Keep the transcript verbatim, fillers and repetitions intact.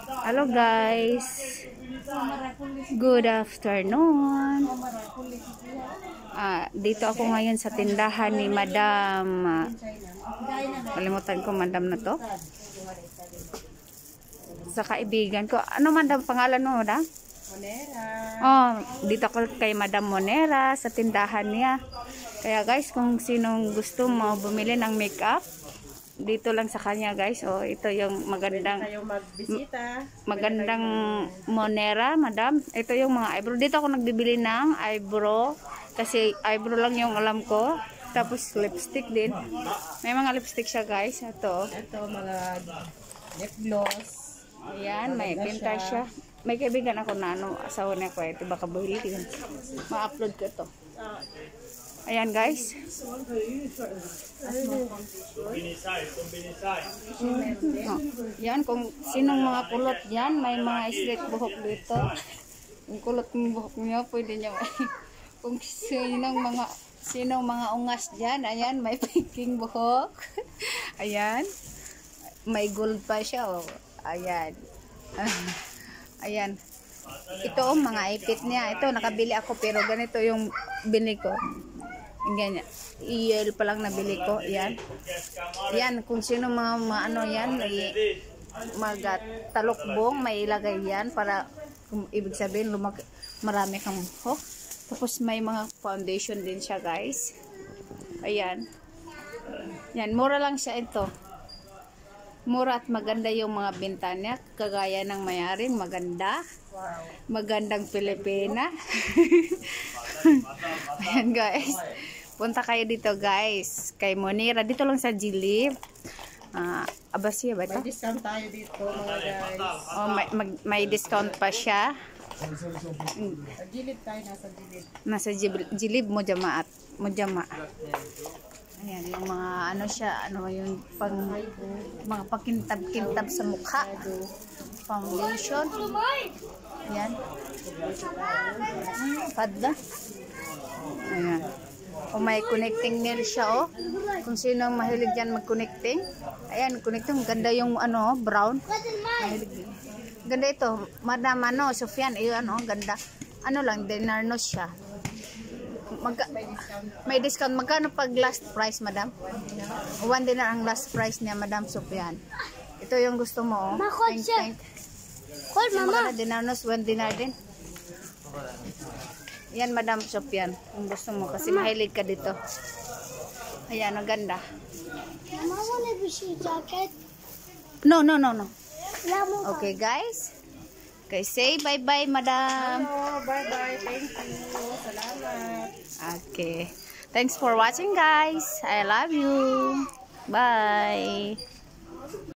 Hello guys, good afternoon. Ah, dito ako ngayon sa tindahan ni Madam. Ah, kalimutan ko Madam na to. Sa kaibigan ko. Ano Madam pangalan mo, Madam? Monera. Oh, dito ako kay Madam Monera sa tindahan niya. Kaya guys, kung sinong gusto mo bumili ng makeup, dito lang sa kanya guys. Oh, ito yung magandang magbisita. magandang Monera, Madam. Ito yung mga eyebrow. Dito ako nagbibili ng eyebrow kasi eyebrow lang yung alam ko. Tapos lipstick din. May mga lipstick siya guys. Ito. Ito mga lip gloss. Ayan, may pinta siya. May kaibigan ako na ano, asawa niya ko. Ito baka buhili. Ma-upload ko ito. Ayan guys. Oh. Yan, kung sinong mga kulot yan, may mga straight buhok dito. Kung kulot ng buhok niyo, pwede niyo. Kung sinong mga sinong mga ungas dyan, ayan, may pinking buhok. Ayan. May gold pa siya. Oh. Ayan. Ayan. Ito ang mga ipit niya. Ito, nakabili ako pero ganito yung binili ko. Ganyan. I-yel pa lang nabili ko. Yan. Yan. Kung sino mga, mga ano yan, magtalokbong, may ilagay yan para kung ibig sabihin lumaki, marami kang buhok. Tapos may mga foundation din siya guys. Ayan. Yan. Mura lang siya ito. Mura at maganda yung mga benta niya. Kagaya ng mayaring maganda. Wow. Magandang Pilipina. Ayan guys. Punta kayo dito guys. Kay Monera. Dito lang sa Jilib. Uh, Abasya ba ito? May discount tayo dito mga guys. Oh, may, mag, may discount pa siya. Sa Jilib tayo. Nasa Jilib. Nasa Jilib, Jilib mo jamaat. Mo jama. Ayan, yung mga ano siya, ano yung pang, mga pakintab-kintab sa mukha. Foundation. Ayan. Hmm, padla. Ayan. O may connecting nail siya, oh. Kung sino ang mahilig dyan mag-connecting. Ayan, connecting. Ganda yung ano, brown. Mahilig. Ganda ito. Madam, ano, Sufyan, iyo, ano, ganda. Ano lang, dinarnos siya. Magka, may discount. Magkano pag last price, Madam? One dinar ang last price niya, Madam Sufyan. Ito yung gusto mo, oh. Thank, thank. Call mama. Dinarnos, one dinar din. Yan, Madam Sufyan. Kung gusto mo, kasi mahilig ka dito. Ayan, ang ganda. Mama, wanna be she jacket? No, no, no, no. Lamo. Okay, guys. Okay, say bye-bye, Madam. Hello, bye-bye. Thank you. Salamat. Okay. Thanks for watching, guys. I love you. Bye.